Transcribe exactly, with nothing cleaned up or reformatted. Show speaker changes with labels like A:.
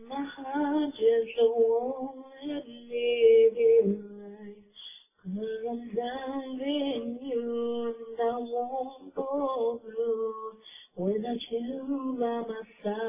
A: My heart just won't leave you. Cause I'm loving you and I won't go blue without you by my side.